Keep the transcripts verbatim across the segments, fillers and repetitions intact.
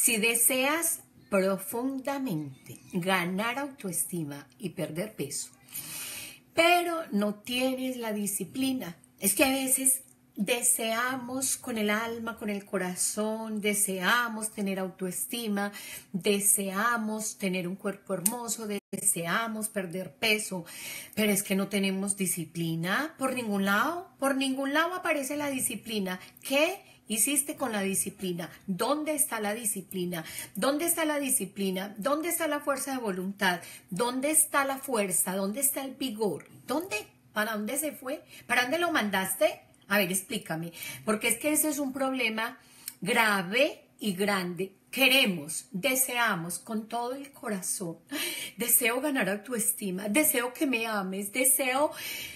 Si deseas profundamente ganar autoestima y perder peso, pero no tienes la disciplina, es que a veces deseamos con el alma, con el corazón, deseamos tener autoestima, deseamos tener un cuerpo hermoso, deseamos perder peso, pero es que no tenemos disciplina por ningún lado, por ningún lado aparece la disciplina. ¿Qué hiciste con la disciplina? ¿Dónde está la disciplina? ¿Dónde está la disciplina? ¿Dónde está la fuerza de voluntad? ¿Dónde está la fuerza? ¿Dónde está el vigor? ¿Dónde? ¿Para dónde se fue? ¿Para dónde lo mandaste? A ver, explícame, porque es que ese es un problema grave y grande. Queremos, deseamos con todo el corazón, deseo ganar autoestima, deseo que me ames, deseo,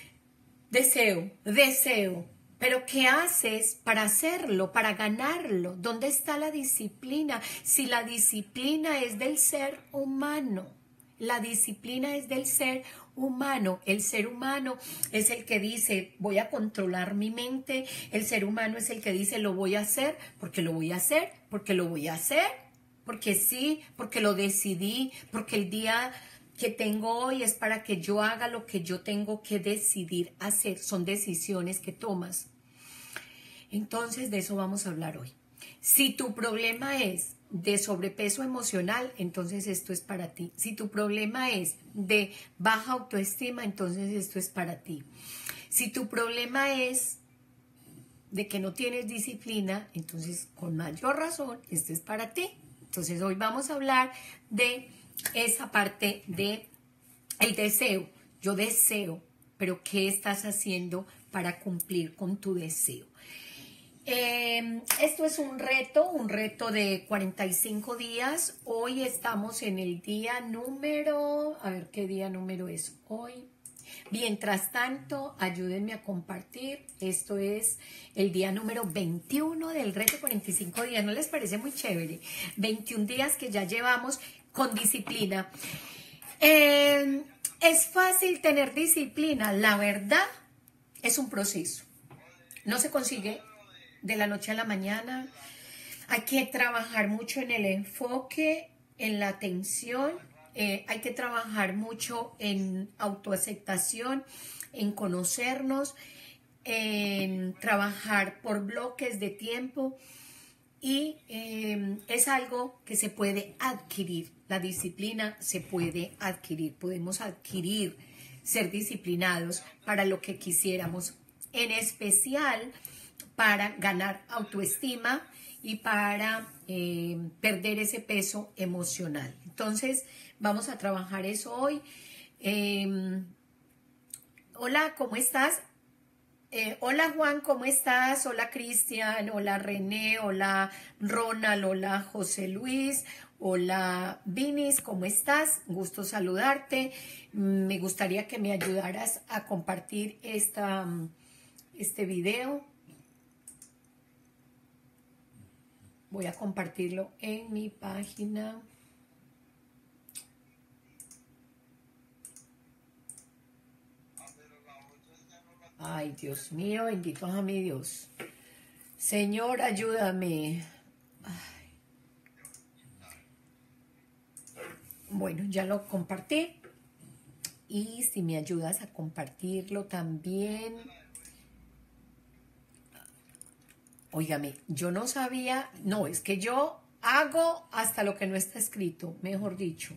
deseo, deseo. Pero ¿qué haces para hacerlo, para ganarlo? ¿Dónde está la disciplina? Si la disciplina es del ser humano, la disciplina es del ser humano. El ser humano es el que dice, voy a controlar mi mente. El ser humano es el que dice, lo voy a hacer, porque lo voy a hacer, porque lo voy a hacer, porque sí, porque lo decidí, porque el día que tengo hoy es para que yo haga lo que yo tengo que decidir hacer. Son decisiones que tomas. Entonces, de eso vamos a hablar hoy. Si tu problema es de sobrepeso emocional, entonces esto es para ti. Si tu problema es de baja autoestima, entonces esto es para ti. Si tu problema es de que no tienes disciplina, entonces con mayor razón, esto es para ti. Entonces hoy vamos a hablar de esa parte de el deseo. Yo deseo, pero ¿qué estás haciendo para cumplir con tu deseo? Eh, esto es un reto, un reto de cuarenta y cinco días. Hoy estamos en el día número, a ver qué día número es hoy. Mientras tanto, ayúdenme a compartir. Esto es el día número veintiuno del reto cuarenta y cinco días. ¿No les parece muy chévere? veintiún días que ya llevamos con disciplina. Eh, es fácil tener disciplina. La verdad, es un proceso. No se consigue de la noche a la mañana. Hay que trabajar mucho en el enfoque, en la atención. Eh, hay que trabajar mucho en autoaceptación, en conocernos, en trabajar por bloques de tiempo. Y eh, es algo que se puede adquirir. La disciplina se puede adquirir. Podemos adquirir, ser disciplinados para lo que quisiéramos. En especial para ganar autoestima y para eh, perder ese peso emocional. Entonces, vamos a trabajar eso hoy. Eh, hola, ¿cómo estás? Eh, hola Juan, ¿cómo estás? Hola Cristian, hola René, hola Ronald, hola José Luis, hola Vinis, ¿cómo estás? Gusto saludarte. Me gustaría que me ayudaras a compartir esta, este video. Voy a compartirlo en mi página. Ay, Dios mío, bendito a mi Dios. Señor, ayúdame. Ay. Bueno, ya lo compartí. Y si me ayudas a compartirlo también. Óigame, yo no sabía, no, es que yo hago hasta lo que no está escrito, mejor dicho.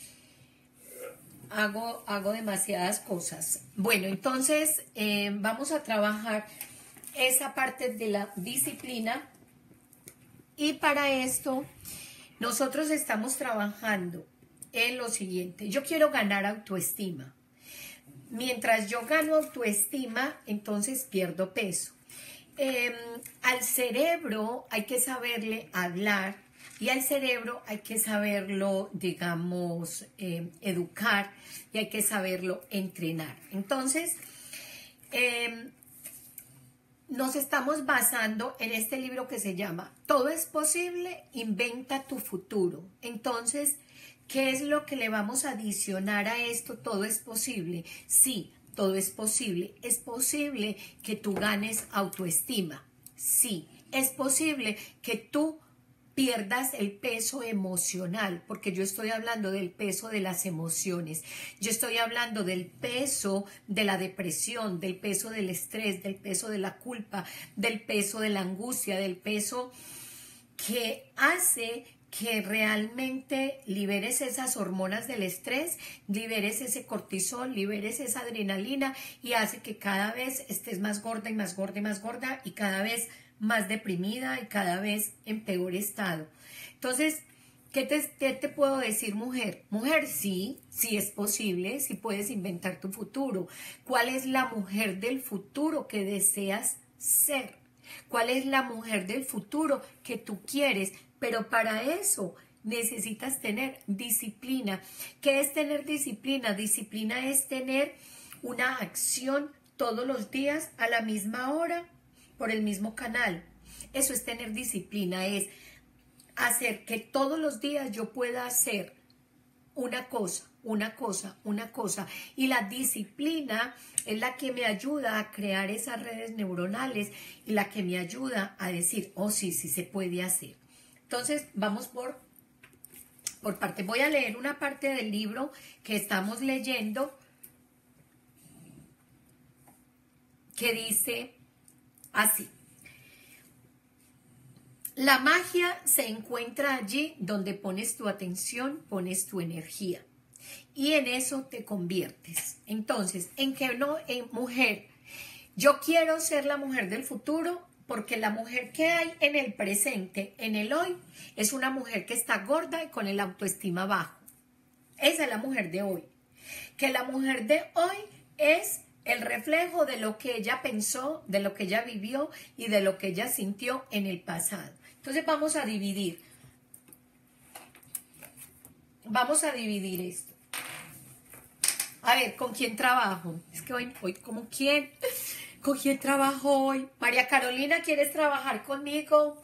Hago, hago demasiadas cosas. Bueno, entonces eh, vamos a trabajar esa parte de la disciplina. Y para esto, nosotros estamos trabajando en lo siguiente. Yo quiero ganar autoestima. Mientras yo gano autoestima, entonces pierdo peso. Eh, al cerebro hay que saberle hablar y al cerebro hay que saberlo, digamos, eh, educar y hay que saberlo entrenar. Entonces, eh, nos estamos basando en este libro que se llama Todo es posible, inventa tu futuro. Entonces, ¿qué es lo que le vamos a adicionar a esto? Todo es posible. Sí. Todo es posible. Es posible que tú ganes autoestima. Sí. Es posible que tú pierdas el peso emocional, porque yo estoy hablando del peso de las emociones, yo estoy hablando del peso de la depresión, del peso del estrés, del peso de la culpa, del peso de la angustia, del peso que hace que realmente liberes esas hormonas del estrés, liberes ese cortisol, liberes esa adrenalina y hace que cada vez estés más gorda y más gorda y más gorda y cada vez más deprimida y cada vez en peor estado. Entonces, ¿qué te, qué te puedo decir, mujer? Mujer, sí, sí es posible, sí puedes inventar tu futuro. ¿Cuál es la mujer del futuro que deseas ser? ¿Cuál es la mujer del futuro que tú quieres? Pero para eso necesitas tener disciplina. ¿Qué es tener disciplina? Disciplina es tener una acción todos los días a la misma hora por el mismo canal. Eso es tener disciplina, es hacer que todos los días yo pueda hacer una cosa, una cosa, una cosa. Y la disciplina es la que me ayuda a crear esas redes neuronales y la que me ayuda a decir, oh sí, sí se puede hacer. Entonces, vamos por, por parte. Voy a leer una parte del libro que estamos leyendo que dice así. La magia se encuentra allí donde pones tu atención, pones tu energía. Y en eso te conviertes. Entonces, en que no, en mujer, yo quiero ser la mujer del futuro. Porque la mujer que hay en el presente, en el hoy, es una mujer que está gorda y con el autoestima bajo. Esa es la mujer de hoy. Que la mujer de hoy es el reflejo de lo que ella pensó, de lo que ella vivió y de lo que ella sintió en el pasado. Entonces vamos a dividir. Vamos a dividir esto. A ver, ¿con quién trabajo? Es que hoy, hoy ¿con quién? ¿Con quién trabajo hoy? María Carolina, ¿quieres trabajar conmigo?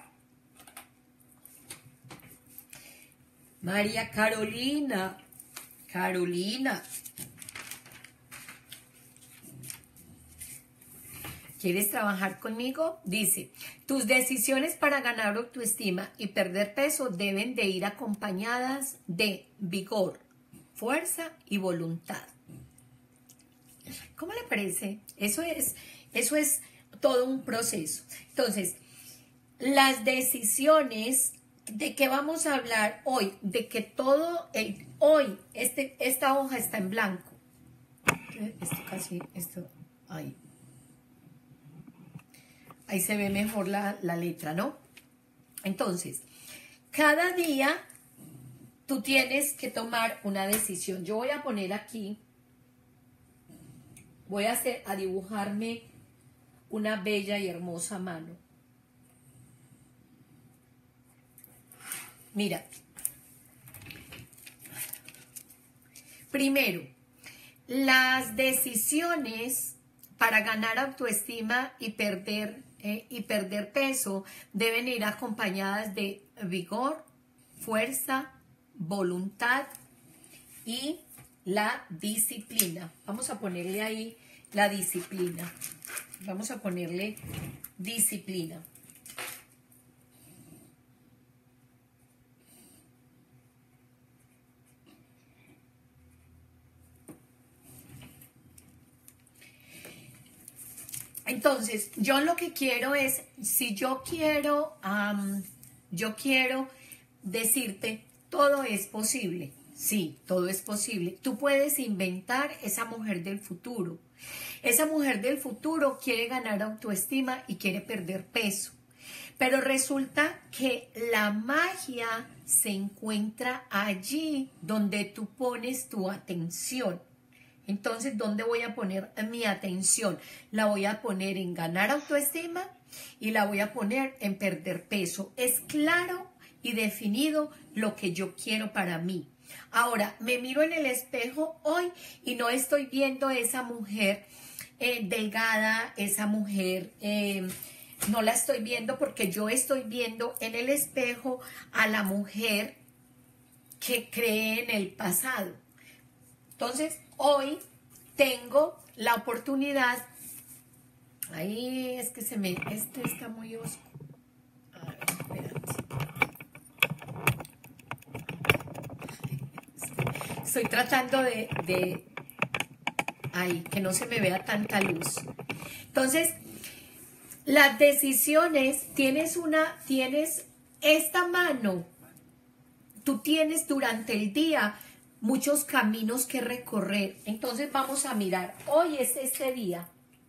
María Carolina, Carolina. ¿Quieres trabajar conmigo? Dice, tus decisiones para ganar autoestima y perder peso deben de ir acompañadas de vigor, fuerza y voluntad. ¿Cómo le parece? Eso es... Eso es todo un proceso. Entonces, las decisiones, ¿de qué vamos a hablar hoy? De que todo el hoy, este, esta hoja está en blanco. Esto casi, esto, ahí. Ahí se ve mejor la, la letra, ¿no? Entonces, cada día tú tienes que tomar una decisión. Yo voy a poner aquí, voy a hacer, a dibujarme una bella y hermosa mano. Mira. Primero, las decisiones para ganar autoestima y perder, eh, y perder peso deben ir acompañadas de vigor, fuerza, voluntad y la disciplina. Vamos a ponerle ahí la disciplina. Vamos a ponerle disciplina. Entonces, yo lo que quiero es, si yo quiero, um, yo quiero decirte, todo es posible. Sí, todo es posible. Tú puedes inventar esa mujer del futuro. Esa mujer del futuro quiere ganar autoestima y quiere perder peso. Pero resulta que la magia se encuentra allí donde tú pones tu atención. Entonces, ¿dónde voy a poner mi atención? La voy a poner en ganar autoestima y la voy a poner en perder peso. Es claro y definido lo que yo quiero para mí. Ahora, me miro en el espejo hoy y no estoy viendo esa mujer eh, delgada, esa mujer, eh, no la estoy viendo porque yo estoy viendo en el espejo a la mujer que cree en el pasado. Entonces, hoy tengo la oportunidad, ahí es que se me, este está muy oscuro. A ver, espérate. Estoy tratando de, de... Ay, que no se me vea tanta luz. Entonces, las decisiones, tienes una, tienes esta mano, tú tienes durante el día muchos caminos que recorrer. Entonces vamos a mirar, hoy es este día.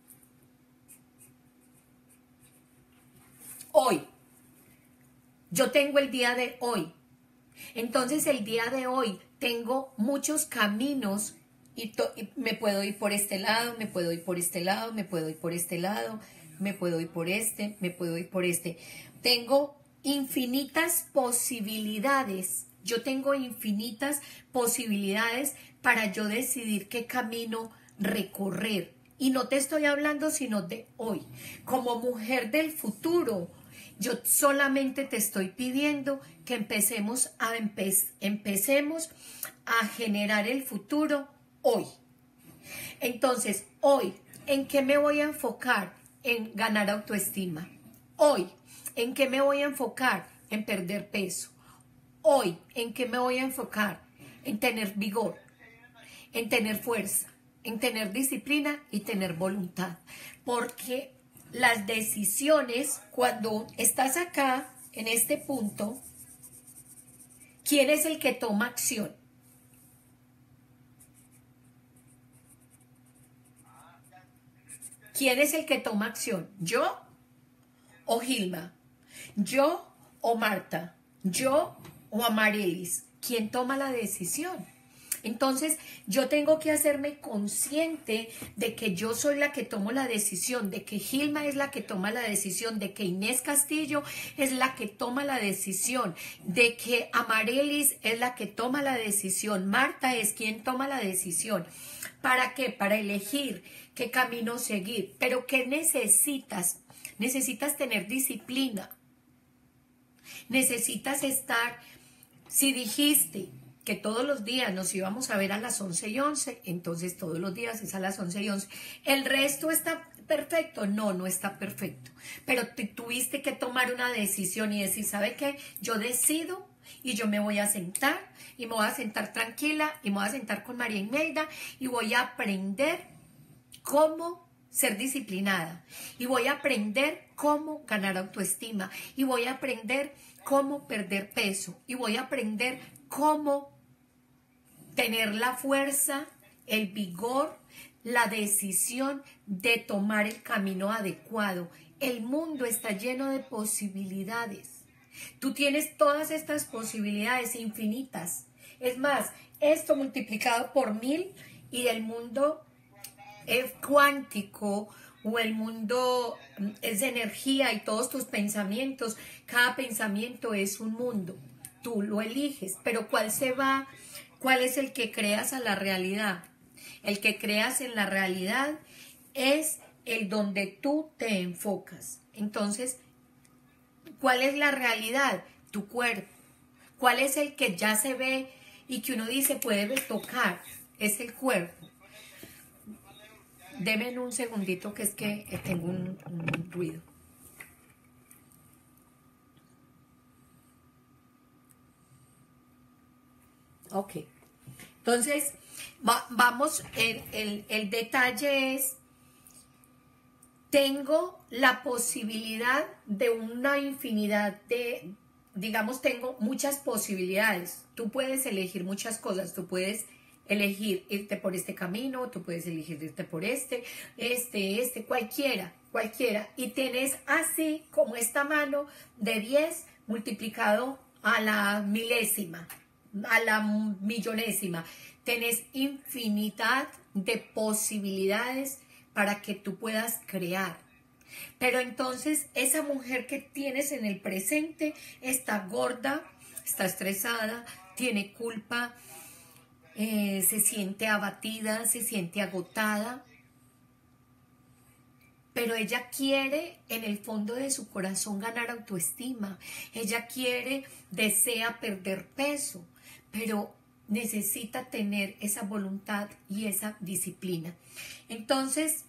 Hoy. Yo tengo el día de hoy. Entonces el día de hoy tengo muchos caminos y, y me puedo ir por este lado, me puedo ir por este lado, me puedo ir por este lado, me puedo ir por este, me puedo ir por este. Tengo infinitas posibilidades. Yo tengo infinitas posibilidades para yo decidir qué camino recorrer. Y no te estoy hablando sino de hoy. Como mujer del futuro, yo solamente te estoy pidiendo que empecemos a, empe empecemos a generar el futuro hoy. Entonces, hoy, ¿en qué me voy a enfocar? En ganar autoestima. Hoy, ¿en qué me voy a enfocar? En perder peso. Hoy, ¿en qué me voy a enfocar? En tener vigor, en tener fuerza, en tener disciplina y tener voluntad. Porque las decisiones, cuando estás acá, en este punto, ¿quién es el que toma acción? ¿Quién es el que toma acción? ¿Yo o Gilma? ¿Yo o Marta? ¿Yo o Amarilis? ¿Quién toma la decisión? Entonces, yo tengo que hacerme consciente de que yo soy la que tomo la decisión, de que Gilma es la que toma la decisión, de que Inés Castillo es la que toma la decisión, de que Amarilis es la que toma la decisión, Marta es quien toma la decisión. ¿Para qué? Para elegir qué camino seguir. Pero ¿qué necesitas? Necesitas tener disciplina. Necesitas estar, si dijiste que todos los días nos íbamos a ver a las once y once, entonces todos los días es a las once y once. ¿El resto está perfecto? No, no está perfecto. Pero te tuviste que tomar una decisión y decir, ¿sabe qué? Yo decido y yo me voy a sentar y me voy a sentar tranquila y me voy a sentar con María Imelda y voy a aprender cómo ser disciplinada y voy a aprender cómo ganar autoestima y voy a aprender cómo perder peso y voy a aprender cómo tener la fuerza, el vigor, la decisión de tomar el camino adecuado. El mundo está lleno de posibilidades. Tú tienes todas estas posibilidades infinitas. Es más, esto multiplicado por mil y el mundo es cuántico o el mundo es de energía y todos tus pensamientos, cada pensamiento es un mundo. Tú lo eliges, pero ¿cuál se va? ¿Cuál es el que creas a la realidad? El que creas en la realidad es el donde tú te enfocas. Entonces, ¿cuál es la realidad? Tu cuerpo. ¿Cuál es el que ya se ve y que uno dice puede tocar? Es el cuerpo. Deme un segundito que es que tengo un, un ruido. Ok, entonces va, vamos, el, el, el detalle es, tengo la posibilidad de una infinidad de, digamos, tengo muchas posibilidades. Tú puedes elegir muchas cosas, tú puedes elegir irte por este camino, tú puedes elegir irte por este, este, este, cualquiera, cualquiera. Y tienes así como esta mano de diez multiplicado a la milésima, a la millonésima. Tenés infinidad de posibilidades para que tú puedas crear. Pero entonces esa mujer que tienes en el presente está gorda, está estresada, tiene culpa, eh, se siente abatida, se siente agotada. Pero ella quiere en el fondo de su corazón ganar autoestima. Ella quiere, desea perder peso, pero necesita tener esa voluntad y esa disciplina. Entonces,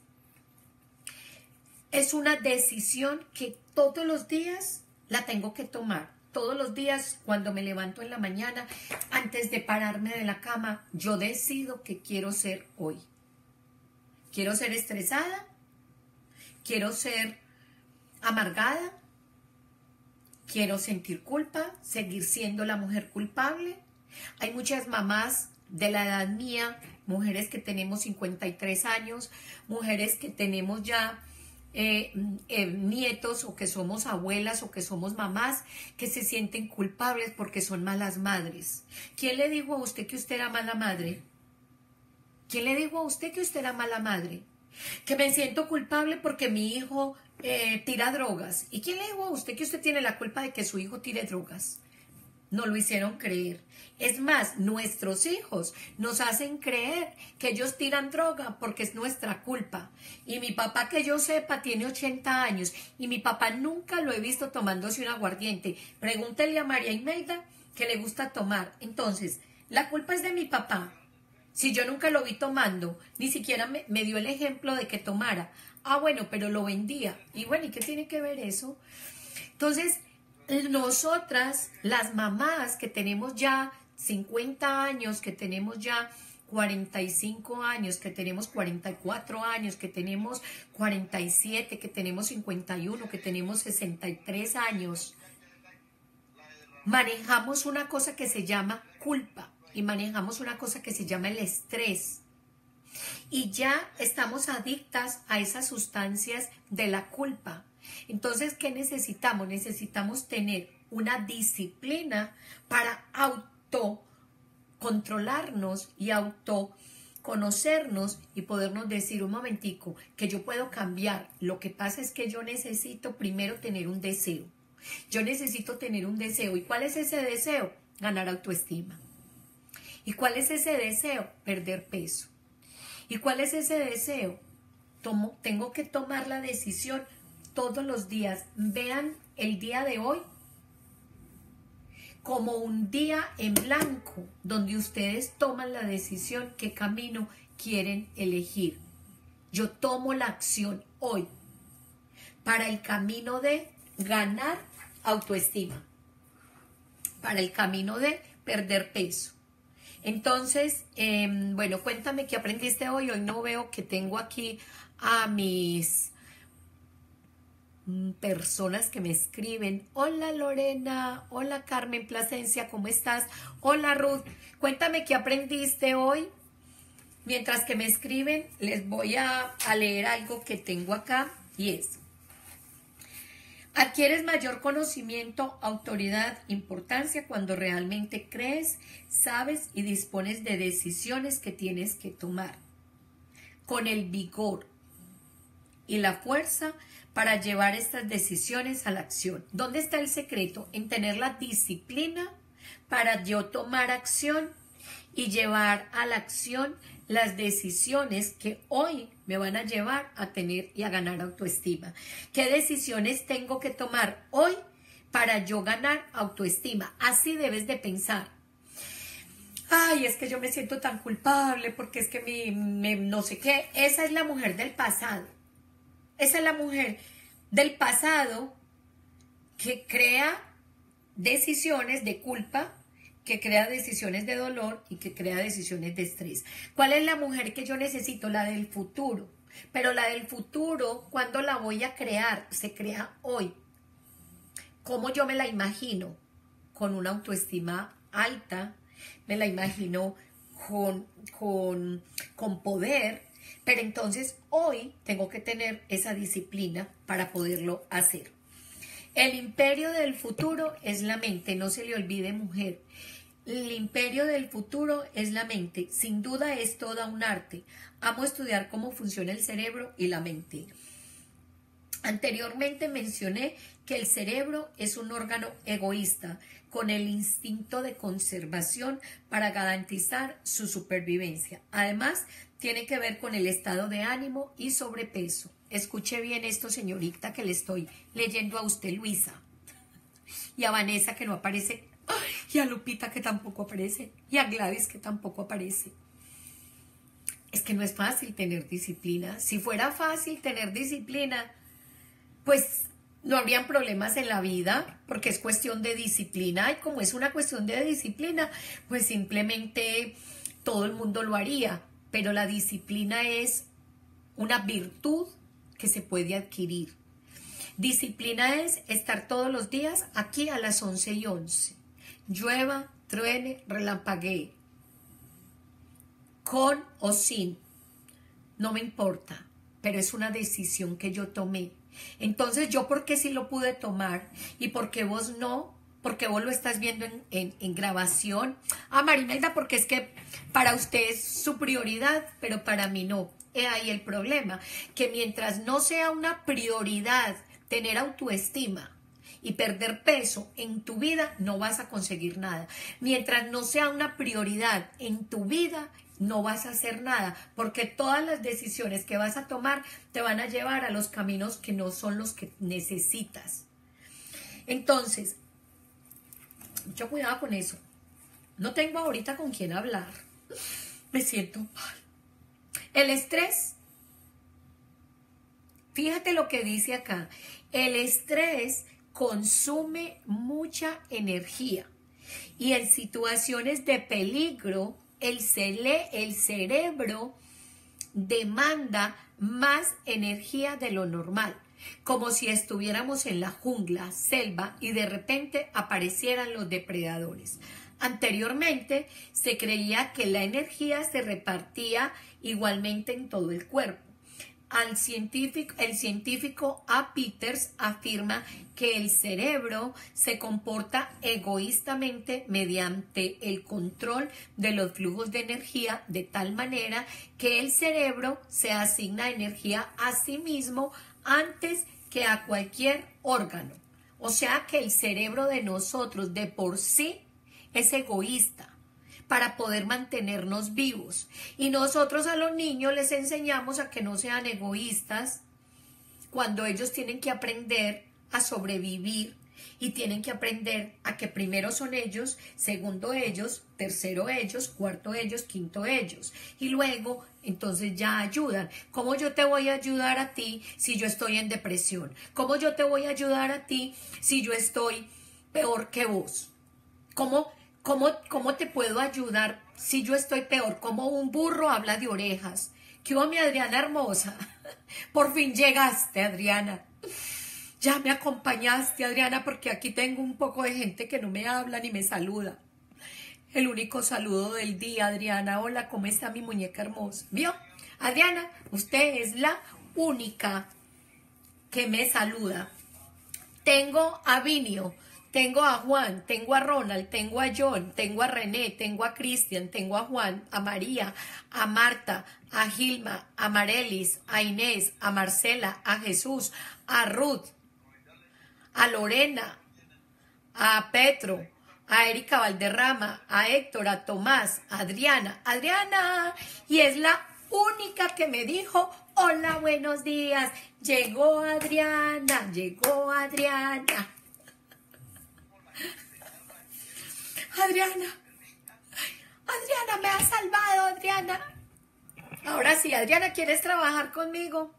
es una decisión que todos los días la tengo que tomar. todos los días cuando me levanto en la mañana, antes de pararme de la cama, yo decido qué quiero ser hoy. ¿Quiero ser estresada? ¿Quiero ser amargada? ¿Quiero sentir culpa? ¿Seguir siendo la mujer culpable? Hay muchas mamás de la edad mía, mujeres que tenemos cincuenta y tres años, mujeres que tenemos ya eh, eh, nietos o que somos abuelas o que somos mamás, que se sienten culpables porque son malas madres. ¿Quién le dijo a usted que usted era mala madre? ¿Quién le dijo a usted que usted era mala madre? Que me siento culpable porque mi hijo eh, tira drogas. ¿Y quién le dijo a usted que usted tiene la culpa de que su hijo tire drogas? Nos lo hicieron creer. Es más, nuestros hijos nos hacen creer que ellos tiran droga porque es nuestra culpa. Y mi papá, que yo sepa, tiene ochenta años y mi papá nunca lo he visto tomándose un aguardiente. Pregúntele a María Imelda que le gusta tomar. Entonces, la culpa es de mi papá. Si yo nunca lo vi tomando, ni siquiera me, me dio el ejemplo de que tomara. Ah, bueno, pero lo vendía. Y bueno, ¿y qué tiene que ver eso? Entonces, nosotras, las mamás que tenemos ya cincuenta años, que tenemos ya cuarenta y cinco años, que tenemos cuarenta y cuatro años, que tenemos cuarenta y siete, que tenemos cincuenta y uno, que tenemos sesenta y tres años, manejamos una cosa que se llama culpa y manejamos una cosa que se llama el estrés. Y ya estamos adictas a esas sustancias de la culpa. Entonces, ¿qué necesitamos? Necesitamos tener una disciplina para autocontrolarnos y autoconocernos y podernos decir un momentico que yo puedo cambiar. Lo que pasa es que yo necesito primero tener un deseo. Yo necesito tener un deseo. ¿Y cuál es ese deseo? Ganar autoestima. ¿Y cuál es ese deseo? Perder peso. ¿Y cuál es ese deseo? Tomo, tengo que tomar la decisión todos los días. Vean el día de hoy como un día en blanco, donde ustedes toman la decisión qué camino quieren elegir. Yo tomo la acción hoy para el camino de ganar autoestima, para el camino de perder peso. Entonces, eh, bueno, cuéntame qué aprendiste hoy. Hoy no veo que tengo aquí a mis personas que me escriben. Hola Lorena, hola Carmen Plasencia, ¿cómo estás? Hola Ruth, cuéntame qué aprendiste hoy. Mientras que me escriben, les voy a, a leer algo que tengo acá y es: adquieres mayor conocimiento, autoridad, importancia cuando realmente crees, sabes y dispones de decisiones que tienes que tomar con el vigor y la fuerza para llevar estas decisiones a la acción. ¿Dónde está el secreto? En tener la disciplina para yo tomar acción y llevar a la acción las decisiones que hoy me van a llevar a tener y a ganar autoestima. ¿Qué decisiones tengo que tomar hoy para yo ganar autoestima? Así debes de pensar. Ay, es que yo me siento tan culpable porque es que mi, me, no sé qué. Esa es la mujer del pasado. Esa es la mujer del pasado que crea decisiones de culpa, que crea decisiones de dolor y que crea decisiones de estrés. ¿Cuál es la mujer que yo necesito? La del futuro. Pero la del futuro, ¿cuándo la voy a crear? Se crea hoy. ¿Cómo yo me la imagino? Con una autoestima alta, me la imagino con, con, con poder, pero entonces hoy tengo que tener esa disciplina para poderlo hacer. El imperio del futuro es la mente, no se le olvide, mujer. El imperio del futuro es la mente. Sin duda es toda un arte. Amo estudiar cómo funciona el cerebro y la mente. Anteriormente mencioné que el cerebro es un órgano egoísta con el instinto de conservación para garantizar su supervivencia. Además, tiene que ver con el estado de ánimo y sobrepeso. Escuche bien esto, señorita, que le estoy leyendo a usted, Luisa. Y a Vanessa, que no aparece. Y a Lupita, que tampoco aparece. Y a Gladys, que tampoco aparece. Es que no es fácil tener disciplina. Si fuera fácil tener disciplina, pues no habrían problemas en la vida, porque es cuestión de disciplina, y como es una cuestión de disciplina, pues simplemente todo el mundo lo haría, pero la disciplina es una virtud que se puede adquirir. Disciplina es estar todos los días aquí a las once y once, llueva, truene, relampaguee, con o sin, no me importa, pero es una decisión que yo tomé. Entonces, ¿yo por qué sí lo pude tomar? ¿Y por qué vos no? Porque vos lo estás viendo en, en, en grabación. Ah, Marimelda, porque es que para usted es su prioridad, pero para mí no. He ahí el problema, que mientras no sea una prioridad tener autoestima y perder peso en tu vida, no vas a conseguir nada. Mientras no sea una prioridad en tu vida, no vas a hacer nada, porque todas las decisiones que vas a tomar te van a llevar a los caminos que no son los que necesitas. Entonces, mucho cuidado con eso. No tengo ahorita con quién hablar. Me siento mal. El estrés. Fíjate lo que dice acá. El estrés consume mucha energía y en situaciones de peligro el, cele, el cerebro demanda más energía de lo normal, como si estuviéramos en la jungla, selva, y de repente aparecieran los depredadores. Anteriormente se creía que la energía se repartía igualmente en todo el cuerpo. Al científico, el científico A. Peters afirma que el cerebro se comporta egoístamente mediante el control de los flujos de energía, de tal manera que el cerebro se asigna energía a sí mismo antes que a cualquier órgano. O sea que el cerebro de nosotros de por sí es egoísta para poder mantenernos vivos. Y nosotros a los niños les enseñamos a que no sean egoístas cuando ellos tienen que aprender a sobrevivir y tienen que aprender a que primero son ellos, segundo ellos, tercero ellos, cuarto ellos, quinto ellos. Y luego entonces ya ayudan. ¿Cómo yo te voy a ayudar a ti si yo estoy en depresión? ¿Cómo yo te voy a ayudar a ti si yo estoy peor que vos? ¿Cómo ¿Cómo, ¿Cómo te puedo ayudar si yo estoy peor? Como un burro habla de orejas. ¿Qué hubo, mi Adriana hermosa? Por fin llegaste, Adriana. Ya me acompañaste, Adriana, porque aquí tengo un poco de gente que no me habla ni me saluda. El único saludo del día, Adriana. Hola, ¿cómo está mi muñeca hermosa? ¿Vio? Adriana, usted es la única que me saluda. Tengo a Vinio. Tengo a Juan, tengo a Ronald, tengo a John, tengo a René, tengo a Cristian, tengo a Juan, a María, a Marta, a Gilma, a Marelis, a Inés, a Marcela, a Jesús, a Ruth, a Lorena, a Petro, a Erika Valderrama, a Héctor, a Tomás, a Adriana. Adriana, y es la única que me dijo, hola, buenos días. Llegó Adriana, llegó Adriana. Adriana, Adriana, me has salvado, Adriana. Ahora sí, Adriana, ¿quieres trabajar conmigo?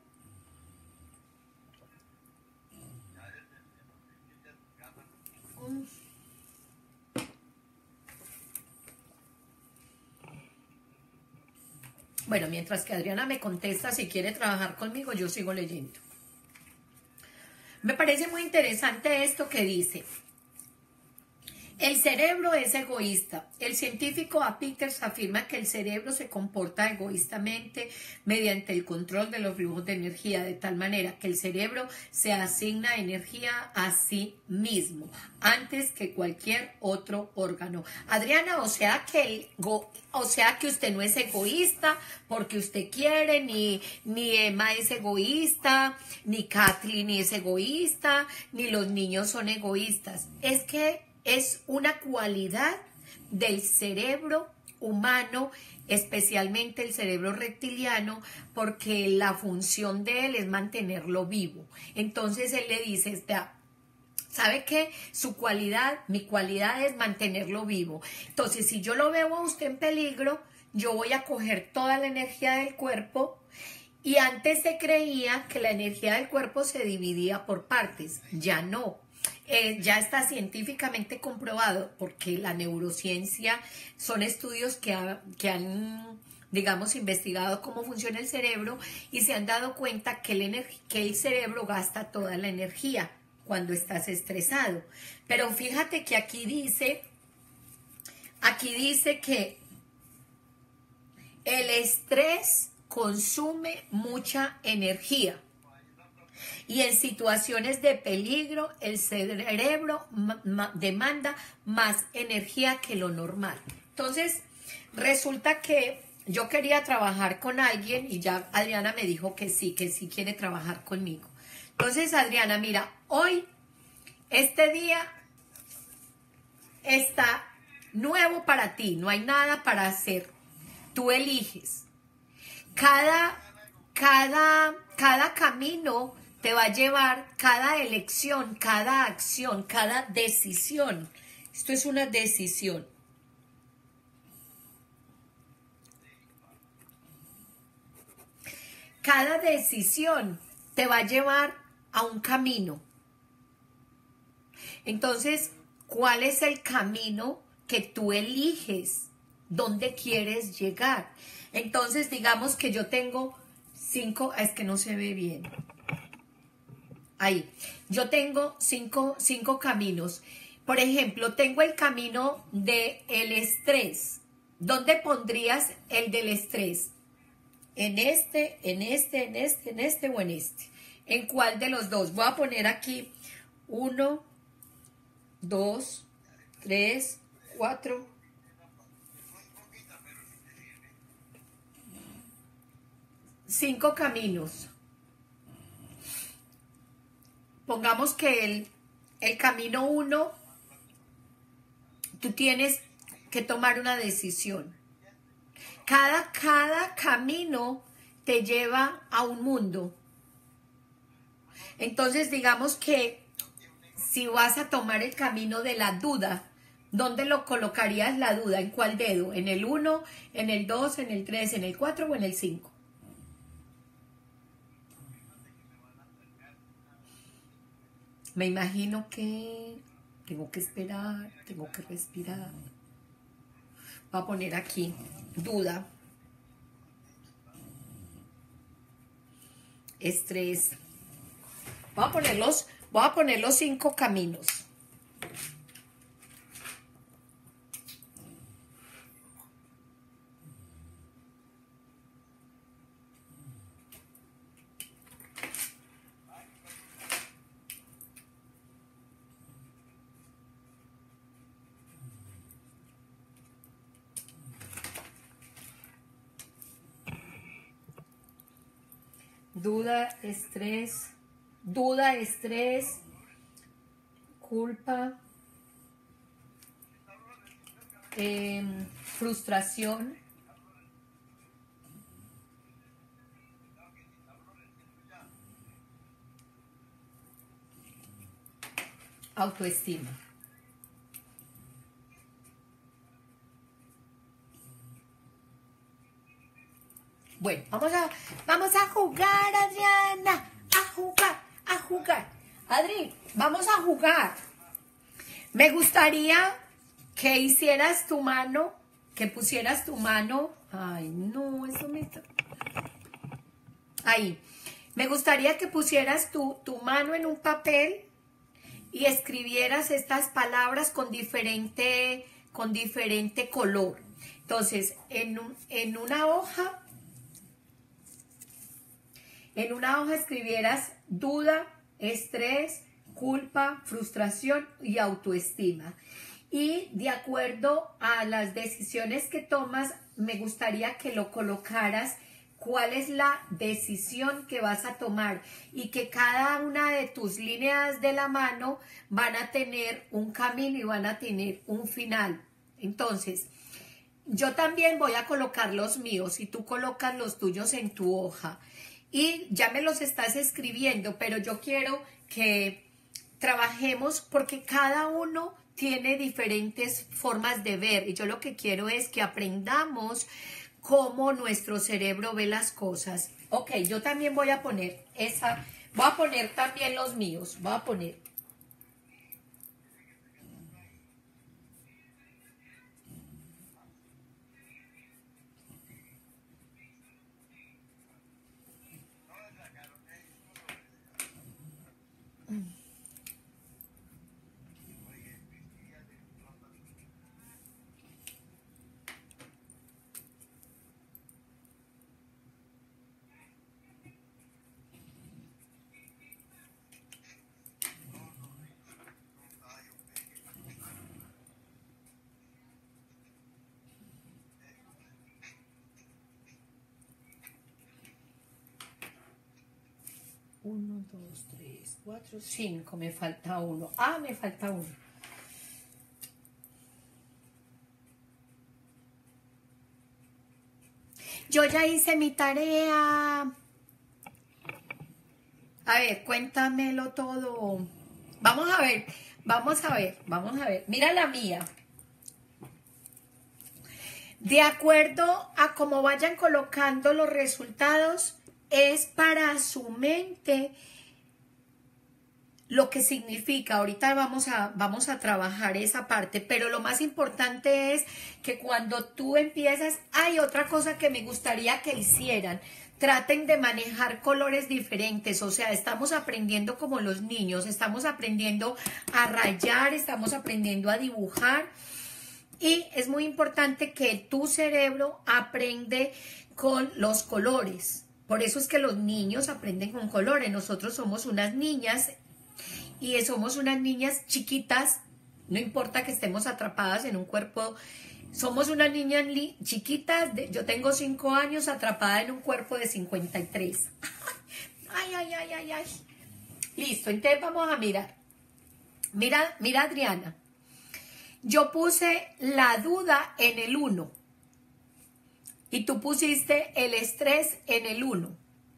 Bueno, mientras que Adriana me contesta si quiere trabajar conmigo, yo sigo leyendo. Me parece muy interesante esto que dice. El cerebro es egoísta. El científico A. Peters afirma que el cerebro se comporta egoístamente mediante el control de los flujos de energía, de tal manera que el cerebro se asigna energía a sí mismo antes que cualquier otro órgano. Adriana, o sea que el go, o sea que usted no es egoísta porque usted quiere, ni, ni Emma es egoísta, ni Kathleen es egoísta, ni los niños son egoístas. Es que es una cualidad del cerebro humano, especialmente el cerebro reptiliano, porque la función de él es mantenerlo vivo. Entonces él le dice, ¿sabe qué? Su cualidad, mi cualidad es mantenerlo vivo. Entonces, si yo lo veo a usted en peligro, yo voy a coger toda la energía del cuerpo Y antes se creía que la energía del cuerpo se dividía por partes, ya no. Eh, ya está científicamente comprobado porque la neurociencia son estudios que, ha, que han, digamos, investigado cómo funciona el cerebro y se han dado cuenta que el, que el cerebro gasta toda la energía cuando estás estresado. Pero fíjate que aquí dice, aquí dice que el estrés consume mucha energía y en situaciones de peligro el cerebro demanda más energía que lo normal. Entonces, resulta que yo quería trabajar con alguien y ya Adriana me dijo que sí, que sí quiere trabajar conmigo. Entonces, Adriana, mira, hoy, este día está nuevo para ti, no hay nada para hacer. Tú eliges. Cada, cada, cada camino te va a llevar, cada elección, cada acción, cada decisión. Esto es una decisión. Cada decisión te va a llevar a un camino. Entonces, ¿cuál es el camino que tú eliges? ¿Dónde quieres llegar? Entonces, digamos que yo tengo cinco, es que no se ve bien. Ahí, yo tengo cinco, cinco caminos. Por ejemplo, tengo el camino del estrés. ¿Dónde pondrías el del estrés? En este, en este, en este, en este o en este. ¿En cuál de los dos? Voy a poner aquí uno, dos, tres, cuatro. Cinco caminos. Pongamos que el, el camino uno, tú tienes que tomar una decisión. Cada, cada camino te lleva a un mundo. Entonces, digamos que si vas a tomar el camino de la duda, ¿dónde lo colocarías la duda? ¿En cuál dedo? ¿En el uno, en el dos, en el tres, en el cuatro o en el cinco? Me imagino que tengo que esperar, tengo que respirar. Voy a poner aquí, duda, estrés. Voy a poner los, voy a poner los cinco caminos. Duda, estrés, duda, estrés, culpa, eh, frustración, autoestima. Bueno, vamos a, vamos a jugar, Adriana, a jugar, a jugar. Adri, vamos a jugar. Me gustaría que hicieras tu mano, que pusieras tu mano. Ay, no, eso me está... Ahí. Me gustaría que pusieras tu, tu mano en un papel y escribieras estas palabras con diferente, con diferente color. Entonces, en, un, en una hoja... En una hoja escribieras duda, estrés, culpa, frustración y autoestima. Y de acuerdo a las decisiones que tomas, me gustaría que lo colocaras cuál es la decisión que vas a tomar y que cada una de tus líneas de la mano van a tener un camino y van a tener un final. Entonces, yo también voy a colocar los míos y tú colocas los tuyos en tu hoja. Y ya me los estás escribiendo, pero yo quiero que trabajemos porque cada uno tiene diferentes formas de ver. Y yo lo que quiero es que aprendamos cómo nuestro cerebro ve las cosas. Ok, yo también voy a poner esa, voy a poner también los míos, voy a poner. Uno, dos, tres, cuatro, cinco. Me falta uno. Ah, me falta uno. Yo ya hice mi tarea. A ver, cuéntamelo todo. Vamos a ver, vamos a ver, vamos a ver. Mira la mía. De acuerdo a cómo vayan colocando los resultados, es para su mente lo que significa. Ahorita vamos a, vamos a trabajar esa parte, pero lo más importante es que cuando tú empiezas, hay otra cosa que me gustaría que hicieran. Traten de manejar colores diferentes, o sea, estamos aprendiendo como los niños, estamos aprendiendo a rayar, estamos aprendiendo a dibujar. Y es muy importante que tu cerebro aprende con los colores. Por eso es que los niños aprenden con colores. Nosotros somos unas niñas y somos unas niñas chiquitas. No importa que estemos atrapadas en un cuerpo. Somos unas niñas chiquitas. De, yo tengo cinco años atrapada en un cuerpo de cincuenta y tres. Ay, ay, ay, ay, ay. Listo, entonces vamos a mirar. Mira, mira Adriana. Yo puse la duda en el uno y tú pusiste el estrés en el uno.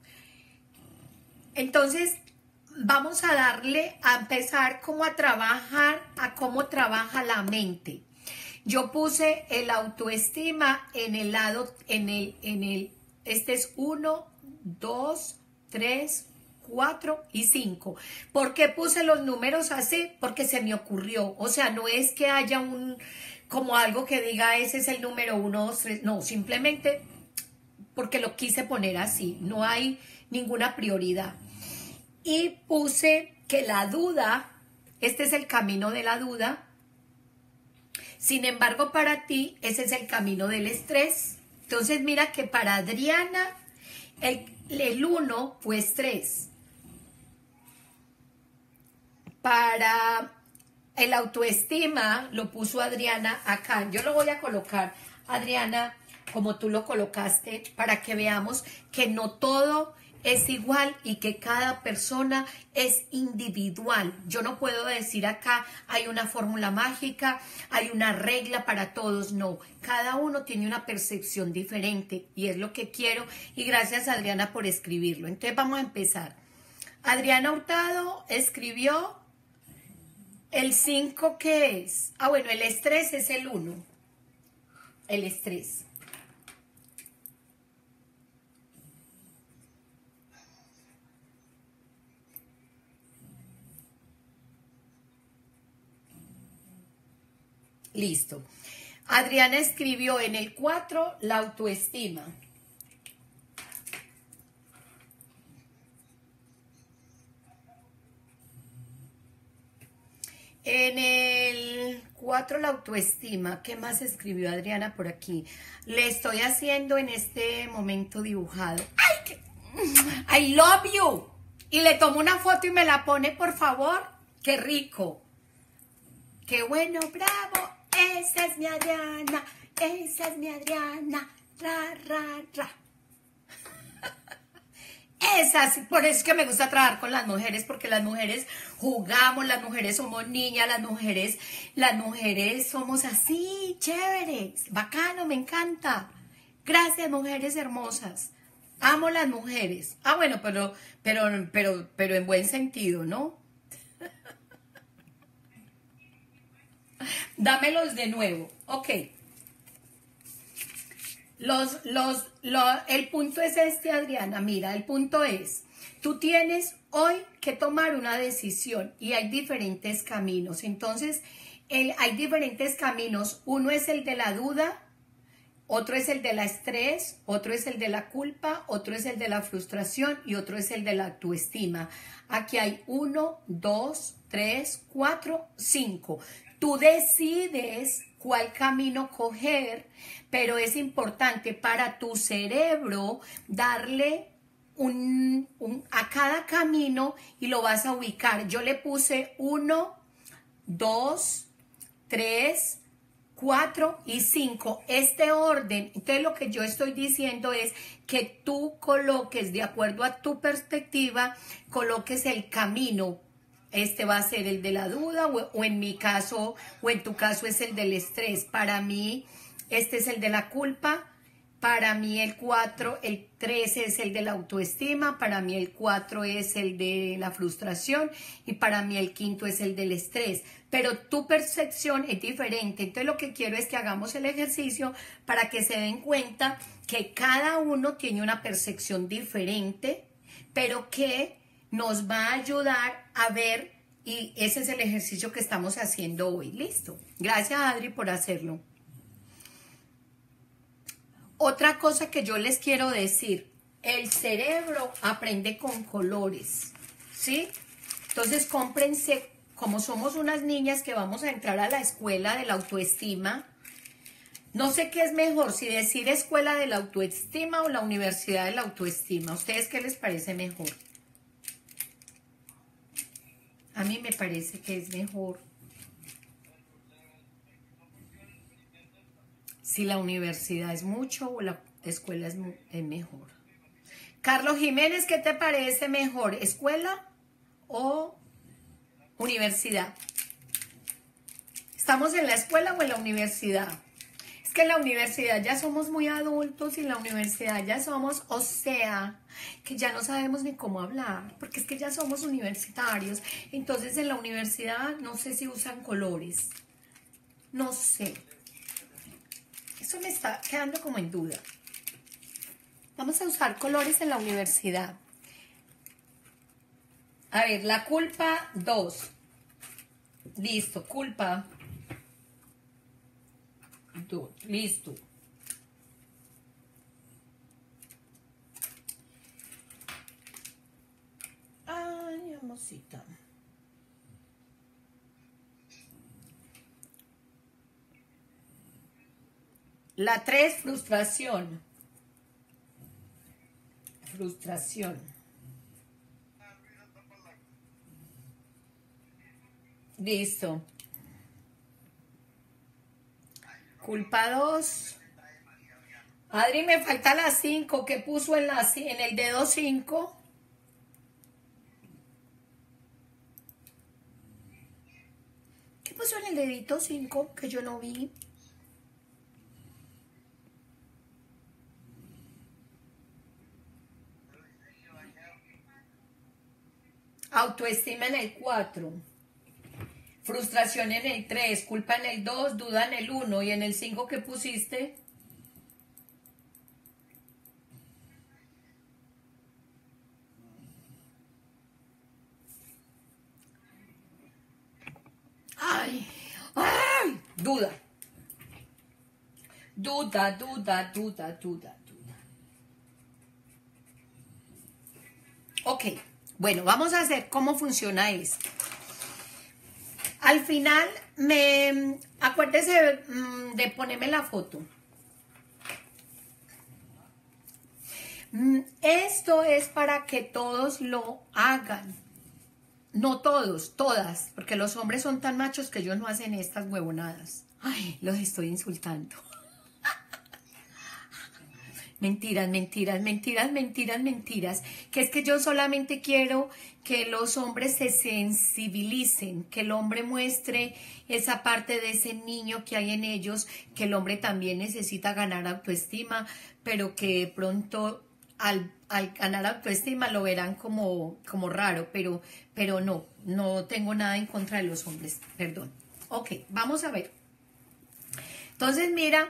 Entonces, vamos a darle a empezar como a trabajar, a cómo trabaja la mente. Yo puse el autoestima en el lado, en el, en el, este es uno, dos, tres, cuatro y cinco. ¿Por qué puse los números así? Porque se me ocurrió. O sea, no es que haya un, como algo que diga ese es el número uno, dos, tres. No, simplemente porque lo quise poner así. No hay ninguna prioridad. Y puse que la duda, este es el camino de la duda. Sin embargo, para ti, ese es el camino del estrés. Entonces, mira que para Adriana, el, el uno fue estrés. Para el autoestima lo puso Adriana acá. Yo lo voy a colocar, Adriana, como tú lo colocaste, para que veamos que no todo es igual y que cada persona es individual. Yo no puedo decir acá hay una fórmula mágica, hay una regla para todos. No, cada uno tiene una percepción diferente y es lo que quiero. Y gracias, Adriana, por escribirlo. Entonces vamos a empezar. Adriana Hurtado escribió el cinco, ¿qué es? Ah, bueno, el estrés es el uno. El estrés. Listo. Adriana escribió en el cuatro la autoestima. En el cuatro la autoestima. ¿Qué más escribió Adriana por aquí? Le estoy haciendo en este momento dibujado. ¡Ay, qué! I love you. Y le tomo una foto y me la pone, por favor. ¡Qué rico! ¡Qué bueno! ¡Bravo! Esa es mi Adriana. Esa es mi Adriana. Ra, ra, ra. Esas, por eso es que me gusta trabajar con las mujeres, porque las mujeres jugamos, las mujeres somos niñas, las mujeres, las mujeres somos así, chéveres, bacano, me encanta. Gracias, mujeres hermosas. Amo las mujeres. Ah, bueno, pero, pero, pero, pero en buen sentido, ¿no? Dámelos de nuevo. Ok. Los, los, lo- el punto es este, Adriana. Mira, el punto es, tú tienes hoy que tomar una decisión y hay diferentes caminos. Entonces, el- hay diferentes caminos. Uno es el de la duda, otro es el de la estrés, otro es el de la culpa, otro es el de la frustración y otro es el de la autoestima. Aquí hay uno, dos, tres, cuatro, cinco. Tú decides cuál camino coger, pero es importante para tu cerebro darle un, un- a cada camino y lo vas a ubicar. Yo le puse uno, dos, tres, cuatro y cinco. Este orden, entonces lo que yo estoy diciendo es que tú coloques, de acuerdo a tu perspectiva, coloques el camino. Este va a ser el de la duda o, o en mi caso, o en tu caso es el del estrés. Para mí, este es el de la culpa. Para mí el cuatro, el tres es el de la autoestima, para mí el cuatro es el de la frustración y para mí el quinto es el del estrés. Pero tu percepción es diferente. Entonces lo que quiero es que hagamos el ejercicio para que se den cuenta que cada uno tiene una percepción diferente, pero que nos va a ayudar a ver, y ese es el ejercicio que estamos haciendo hoy. Listo. Gracias, Adri, por hacerlo. Otra cosa que yo les quiero decir, el cerebro aprende con colores, ¿sí? Entonces cómprense, como somos unas niñas que vamos a entrar a la escuela de la autoestima, no sé qué es mejor, si decir escuela de la autoestima o la universidad de la autoestima. ¿A ustedes qué les parece mejor? A mí me parece que es mejor si la universidad es mucho o la escuela es, es mejor. Carlos Jiménez, ¿qué te parece mejor? ¿Escuela o universidad? ¿Estamos en la escuela o en la universidad? Es que en la universidad ya somos muy adultos y en la universidad ya somos, o sea, que ya no sabemos ni cómo hablar, porque es que ya somos universitarios. Entonces en la universidad no sé si usan colores. No sé. Eso me está quedando como en duda. Vamos a usar colores en la universidad. A ver, la culpa dos. Listo, culpa dos. Listo. Ay, amorcita. La tres, frustración. Frustración. Listo. Culpa dos. Adri, me falta la cinco. ¿Qué puso en, la, en el dedo cinco? ¿Qué puso en el dedito cinco que yo no vi? Autoestima en el cuatro. Frustración en el tres, culpa en el dos, duda en el uno. ¿Y en el cinco qué pusiste? Ay, ay, duda. Duda, duda, duda, duda, duda. Ok, bueno, vamos a hacer cómo funciona esto. Al final, me acuérdese mm, de ponerme la foto. Mm, Esto es para que todos lo hagan. No todos, todas, porque los hombres son tan machos que ellos no hacen estas huevonadas. Ay, los estoy insultando. Mentiras, mentiras, mentiras, mentiras, mentiras. Que es que yo solamente quiero que los hombres se sensibilicen, que el hombre muestre esa parte de ese niño que hay en ellos, que el hombre también necesita ganar autoestima, pero que de pronto al, al ganar autoestima lo verán como, como raro, pero, pero no, no tengo nada en contra de los hombres, perdón. Ok, vamos a ver. Entonces, mira,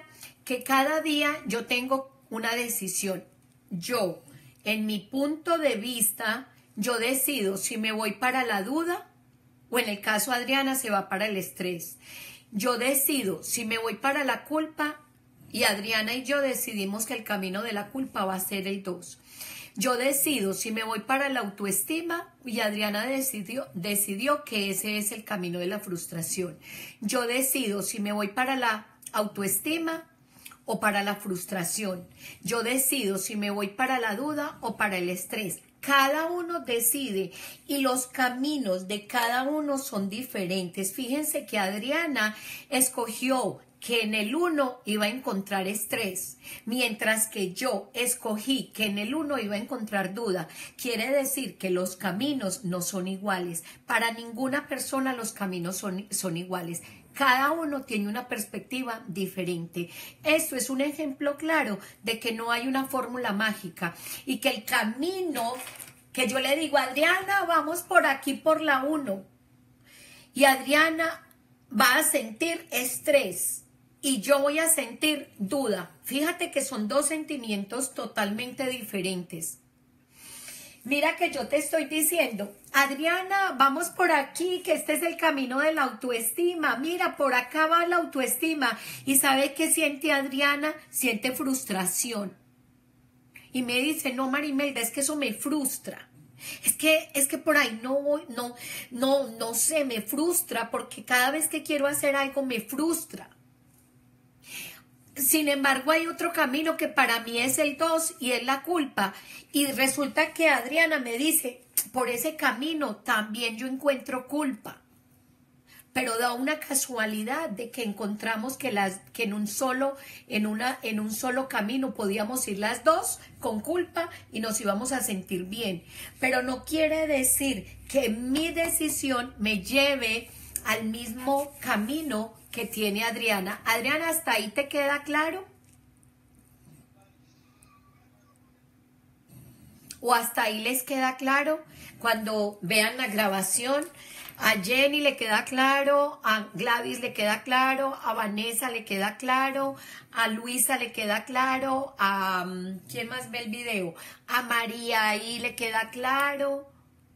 que cada día yo tengo una decisión. Yo, en mi punto de vista, yo decido si me voy para la duda o en el caso de Adriana se va para el estrés. Yo decido si me voy para la culpa y Adriana y yo decidimos que el camino de la culpa va a ser el dos. Yo decido si me voy para la autoestima y Adriana decidió, decidió que ese es el camino de la frustración. Yo decido si me voy para la autoestima o para la frustración. Yo decido si me voy para la duda o para el estrés. Cada uno decide y los caminos de cada uno son diferentes. Fíjense que Adriana escogió que en el uno iba a encontrar estrés, mientras que yo escogí que en el uno iba a encontrar duda. Quiere decir que los caminos no son iguales. Para ninguna persona los caminos son, son iguales. Cada uno tiene una perspectiva diferente. Esto es un ejemplo claro de que no hay una fórmula mágica y que el camino que yo le digo, Adriana, vamos por aquí por la uno. Y Adriana va a sentir estrés y yo voy a sentir duda. Fíjate que son dos sentimientos totalmente diferentes. Mira que yo te estoy diciendo, Adriana, vamos por aquí, que este es el camino de la autoestima. Mira, por acá va la autoestima. ¿Y sabe qué siente Adriana? Siente frustración. Y me dice, no, Marimelda, es que eso me frustra. Es que, es que por ahí no voy, no, no, no sé, me frustra porque cada vez que quiero hacer algo me frustra. Sin embargo, hay otro camino que para mí es el dos y es la culpa. Y resulta que Adriana me dice, por ese camino también yo encuentro culpa. Pero da una casualidad de que encontramos que, las, que en, un solo, en, una, en un solo camino podíamos ir las dos con culpa y nos íbamos a sentir bien. Pero no quiere decir que mi decisión me lleve al mismo camino que tiene Adriana. Adriana, ¿hasta ahí te queda claro? ¿O hasta ahí les queda claro? Cuando vean la grabación, a Jenny le queda claro, a Gladys le queda claro, a Vanessa le queda claro, a Luisa le queda claro, a ¿quién más ve el video? A María ahí le queda claro.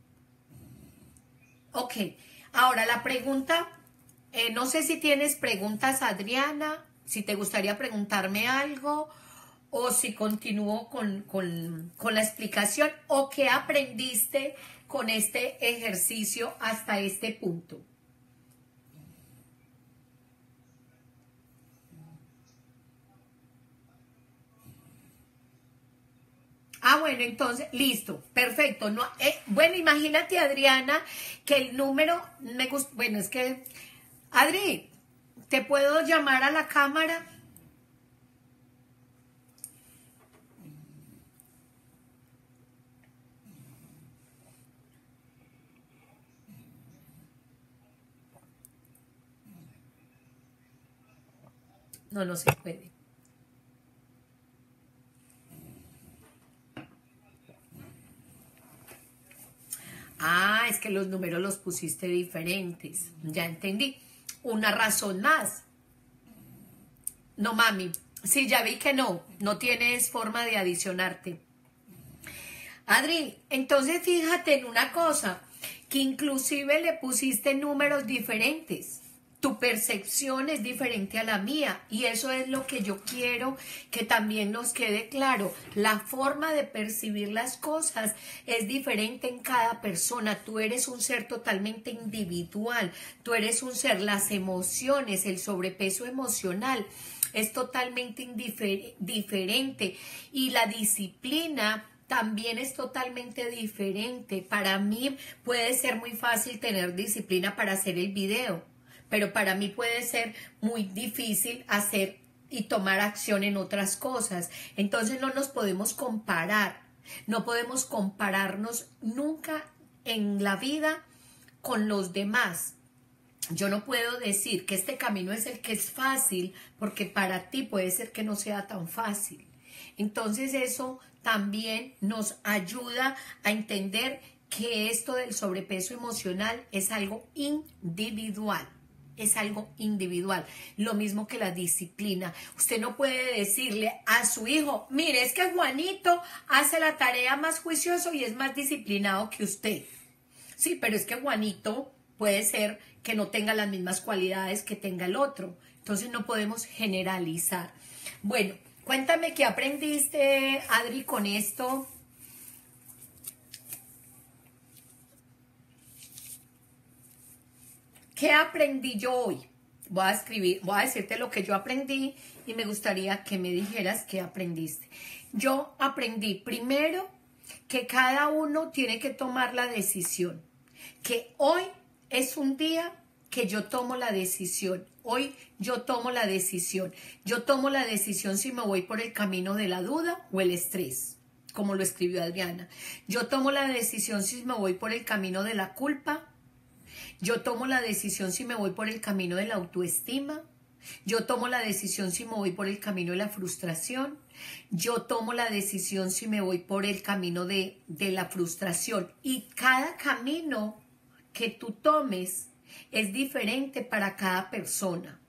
Ok, ahora la pregunta... Eh, no sé si tienes preguntas, Adriana, si te gustaría preguntarme algo o si continúo con, con, con la explicación o qué aprendiste con este ejercicio hasta este punto. Ah, bueno, entonces, listo, perfecto. No, eh, bueno, imagínate, Adriana, que el número, me gusta, bueno, es que... Adri, ¿te puedo llamar a la cámara? No, no se puede. Ah, es que los números los pusiste diferentes. Ya entendí. Una razón más. No, mami. Sí, ya vi que no. No tienes forma de adicionarte. Adri, entonces fíjate en una cosa, que inclusive le pusiste números diferentes. Tu percepción es diferente a la mía y eso es lo que yo quiero que también nos quede claro. La forma de percibir las cosas es diferente en cada persona. Tú eres un ser totalmente individual. Tú eres un ser, las emociones, el sobrepeso emocional es totalmente indifer- diferente y la disciplina también es totalmente diferente. Para mí puede ser muy fácil tener disciplina para hacer el video, pero para mí puede ser muy difícil hacer y tomar acción en otras cosas. Entonces no nos podemos comparar, no podemos compararnos nunca en la vida con los demás. Yo no puedo decir que este camino es el que es fácil, porque para ti puede ser que no sea tan fácil. Entonces eso también nos ayuda a entender que esto del sobrepeso emocional es algo individual. es algo individual, lo mismo que la disciplina. Usted no puede decirle a su hijo, mire, es que Juanito hace la tarea más juicioso y es más disciplinado que usted. Sí, pero es que Juanito puede ser que no tenga las mismas cualidades que tenga el otro. Entonces no podemos generalizar. Bueno, cuéntame qué aprendiste, Adri, con esto. ¿Qué aprendí yo hoy? Voy a escribir, voy a decirte lo que yo aprendí y me gustaría que me dijeras qué aprendiste. Yo aprendí primero que cada uno tiene que tomar la decisión, que hoy es un día que yo tomo la decisión. Hoy yo tomo la decisión. Yo tomo la decisión si me voy por el camino de la duda o el estrés, como lo escribió Adriana. Yo tomo la decisión si me voy por el camino de la culpa. Yo tomo la decisión si me voy por el camino de la autoestima. Yo tomo la decisión si me voy por el camino de la frustración. Yo tomo la decisión si me voy por el camino de, de la frustración. Y cada camino que tú tomes es diferente para cada persona.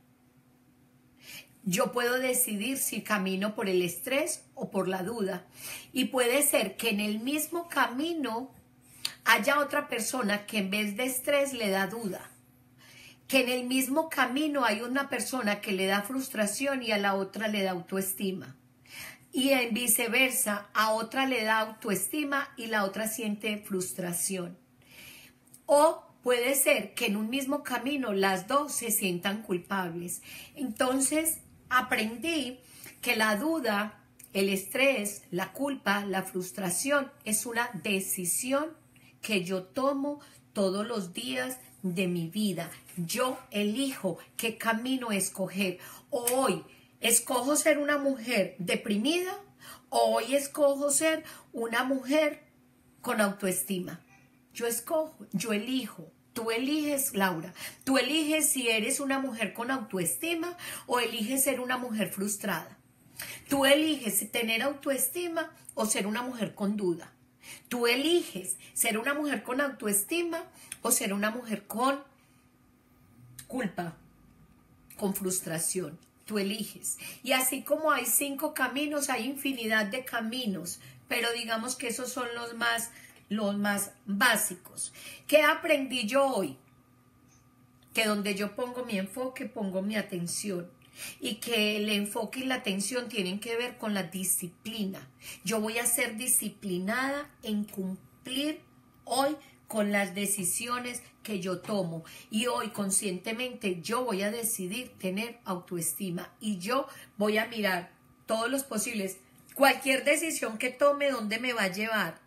Yo puedo decidir si camino por el estrés o por la duda. Y puede ser que en el mismo camino haya otra persona que en vez de estrés le da duda. Que en el mismo camino hay una persona que le da frustración y a la otra le da autoestima. Y en viceversa, a otra le da autoestima y la otra siente frustración. O puede ser que en un mismo camino las dos se sientan culpables. Entonces aprendí que la duda, el estrés, la culpa, la frustración es una decisión que yo tomo todos los días de mi vida. Yo elijo qué camino escoger. Hoy escojo ser una mujer deprimida, hoy escojo ser una mujer con autoestima. Yo escojo, yo elijo. Tú eliges, Laura. Tú eliges si eres una mujer con autoestima o eliges ser una mujer frustrada. Tú eliges tener autoestima o ser una mujer con duda. Tú eliges ser una mujer con autoestima o ser una mujer con culpa, con frustración. Tú eliges. Y así como hay cinco caminos, hay infinidad de caminos, pero digamos que esos son los más, los más básicos. ¿Qué aprendí yo hoy? Que donde yo pongo mi enfoque, pongo mi atención. Y que el enfoque y la atención tienen que ver con la disciplina. Yo voy a ser disciplinada en cumplir hoy con las decisiones que yo tomo. Y hoy conscientemente yo voy a decidir tener autoestima. Y yo voy a mirar todos los posibles. Cualquier decisión que tome, ¿dónde me va a llevar?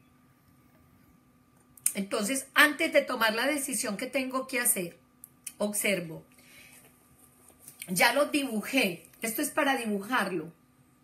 Entonces, antes de tomar la decisión que tengo que hacer, observo. Ya lo dibujé. Esto es para dibujarlo.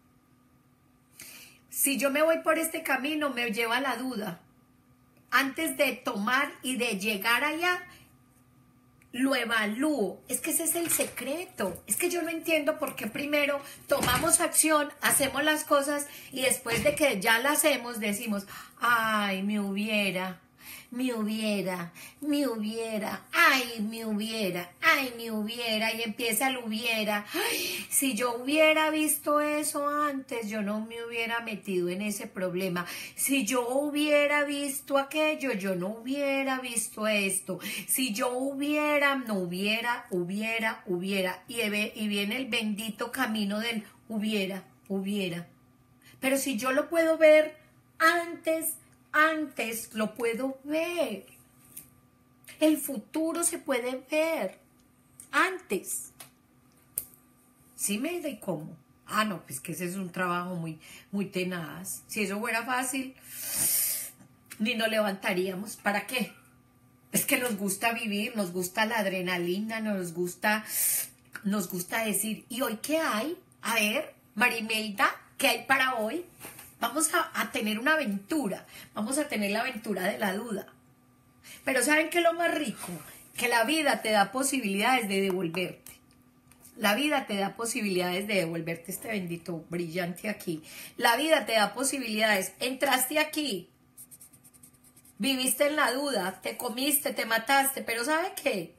Si yo me voy por este camino, me lleva a la duda. Antes de tomar y de llegar allá, lo evalúo. Es que ese es el secreto. Es que yo no entiendo por qué primero tomamos acción, hacemos las cosas y después de que ya las hacemos decimos, ay, me hubiera... me hubiera, me hubiera, ay, me hubiera, ay, me hubiera, y empieza el hubiera. Ay, si yo hubiera visto eso antes, yo no me hubiera metido en ese problema. Si yo hubiera visto aquello, yo no hubiera visto esto. Si yo hubiera, no hubiera, hubiera, hubiera. Y, y viene el bendito camino del hubiera, hubiera. Pero si yo lo puedo ver antes, Antes lo puedo ver. El futuro se puede ver antes. ¿Sí me da y cómo? Ah, no, pues que ese es un trabajo muy, muy tenaz. Si eso fuera fácil, ni nos levantaríamos. ¿Para qué? Es que nos gusta vivir, nos gusta la adrenalina, nos gusta, nos gusta decir, ¿y hoy qué hay? A ver, Marimelda, ¿qué hay para hoy? Vamos a, a tener una aventura, vamos a tener la aventura de la duda. Pero ¿saben qué es lo más rico? Que la vida te da posibilidades de devolverte. La vida te da posibilidades de devolverte este bendito brillante aquí. La vida te da posibilidades. Entraste aquí, viviste en la duda, te comiste, te mataste, pero ¿sabe qué?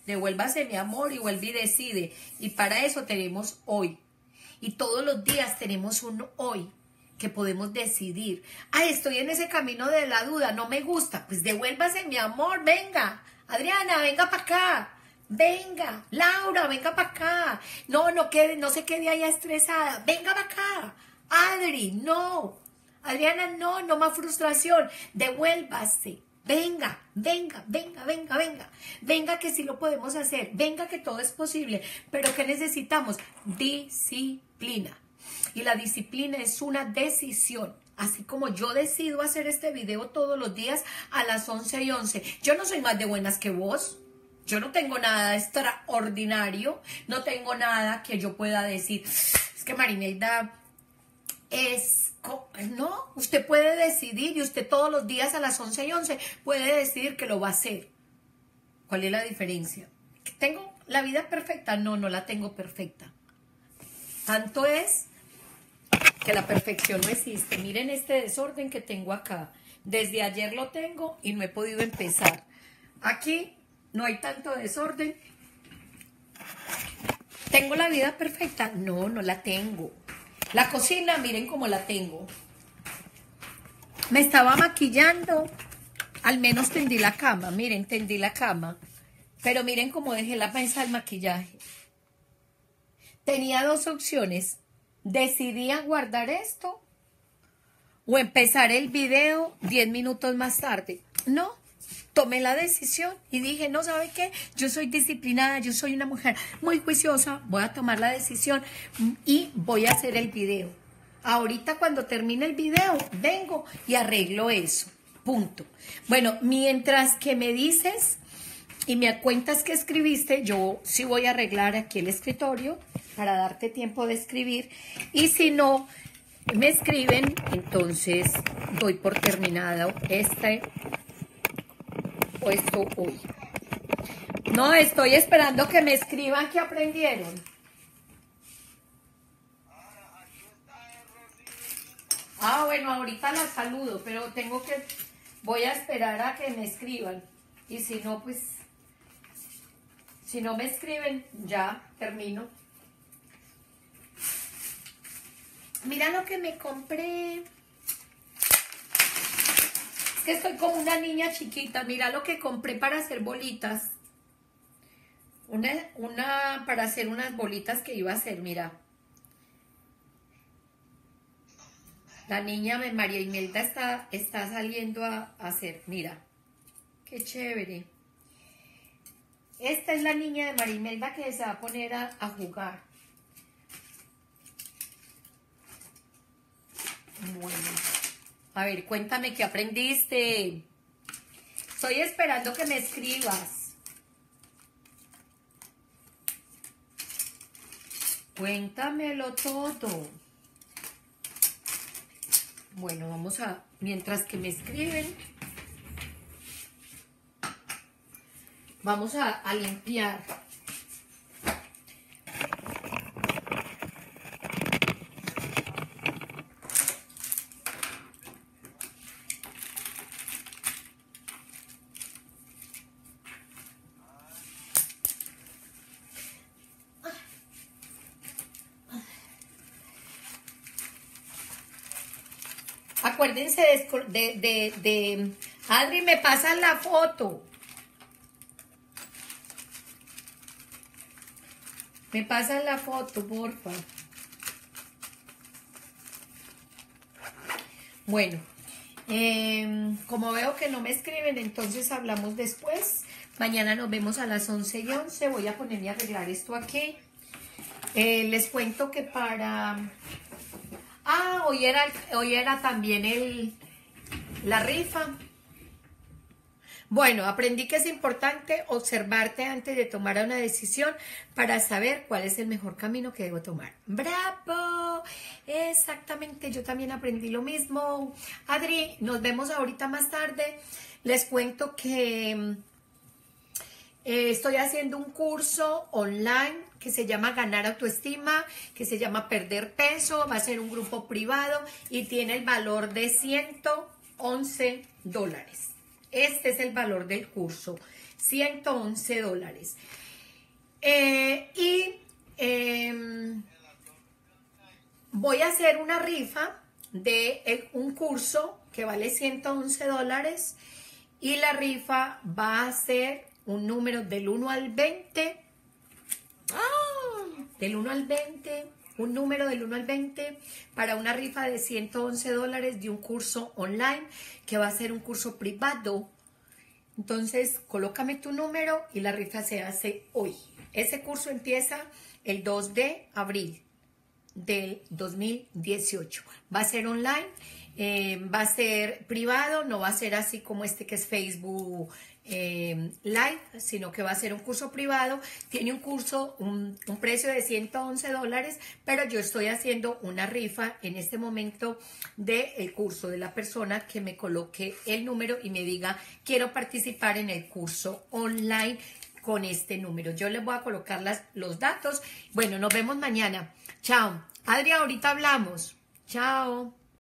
Devuélvase mi amor y vuelve y decide. Y para eso tenemos hoy. Y todos los días tenemos un hoy que podemos decidir. Ah, estoy en ese camino de la duda, no me gusta. Pues devuélvase mi amor, venga. Adriana, venga para acá. Venga. Laura, venga para acá. No, no, quede, no se quede allá estresada. Venga para acá. Adri, no. Adriana, no, no más frustración. Devuélvase. Venga, venga, venga, venga, venga. Venga que sí lo podemos hacer. Venga que todo es posible. Pero ¿qué necesitamos? Disciplina. Y la disciplina es una decisión. Así como yo decido hacer este video todos los días a las once y once. Yo no soy más de buenas que vos. Yo no tengo nada extraordinario. No tengo nada que yo pueda decir. Es que Marimelda es... No, usted puede decidir y usted todos los días a las once y once puede decidir que lo va a hacer. ¿Cuál es la diferencia? ¿Tengo la vida perfecta? No, no la tengo perfecta. Tanto es que la perfección no existe. Miren este desorden que tengo acá. Desde ayer lo tengo y no he podido empezar. Aquí no hay tanto desorden. ¿Tengo la vida perfecta? No, no la tengo. La cocina, miren cómo la tengo. Me estaba maquillando. Al menos tendí la cama. Miren, tendí la cama. Pero miren cómo dejé la mesa del maquillaje. Tenía dos opciones. Decidí guardar esto o empezar el video diez minutos más tarde. No, tomé la decisión y dije, no, ¿sabe qué? Yo soy disciplinada, yo soy una mujer muy juiciosa, voy a tomar la decisión y voy a hacer el video. Ahorita cuando termine el video, vengo y arreglo eso, punto. Bueno, mientras que me dices y me cuentas que escribiste, yo sí voy a arreglar aquí el escritorio para darte tiempo de escribir. Y si no me escriben, entonces doy por terminado este puesto hoy. No, estoy esperando que me escriban que aprendieron. Ah, bueno, ahorita la saludo, pero tengo que, voy a esperar a que me escriban. Y si no, pues, si no me escriben, ya termino. Mira lo que me compré. Es que estoy como una niña chiquita. Mira lo que compré para hacer bolitas. Una, una para hacer unas bolitas que iba a hacer, mira. La niña de María Imelda está, está saliendo a, a hacer. Mira, qué chévere. Esta es la niña de María Imelda que se va a poner a, a jugar. Bueno, a ver, cuéntame qué aprendiste. Estoy esperando que me escribas. Cuéntamelo todo. Bueno, vamos a, mientras que me escriben, vamos a, a limpiar. Acuérdense de, de, de, de... Adri, me pasan la foto. Me pasan la foto, porfa. Bueno, eh, como veo que no me escriben, entonces hablamos después. Mañana nos vemos a las once y once. Voy a ponerme a arreglar esto aquí. Eh, les cuento que para... Ah, hoy era, hoy era también el, la rifa. Bueno, aprendí que es importante observarte antes de tomar una decisión para saber cuál es el mejor camino que debo tomar. ¡Bravo! Exactamente, yo también aprendí lo mismo. Adri, nos vemos ahorita más tarde. Les cuento que eh, estoy haciendo un curso online que se llama Ganar Autoestima, que se llama Perder Peso, va a ser un grupo privado y tiene el valor de ciento once dólares. Este es el valor del curso. ciento once dólares. Eh, y eh, voy a hacer una rifa de el, un curso que vale ciento once dólares y la rifa va a ser un número del uno al veinte. ¡Ah! Del uno al veinte, un número del uno al veinte para una rifa de ciento once dólares de un curso online que va a ser un curso privado. Entonces, colócame tu número y la rifa se hace hoy. Ese curso empieza el dos de abril del dos mil dieciocho. Va a ser online, eh, va a ser privado, no va a ser así como este que es Facebook eh, Live, sino que va a ser un curso privado. Tiene un curso, un, un precio de ciento once dólares, pero yo estoy haciendo una rifa en este momento del curso de la persona que me coloque el número y me diga, quiero participar en el curso online con este número. Yo les voy a colocar las, los datos. Bueno, nos vemos mañana. Chao. Adri, ahorita hablamos. Chao.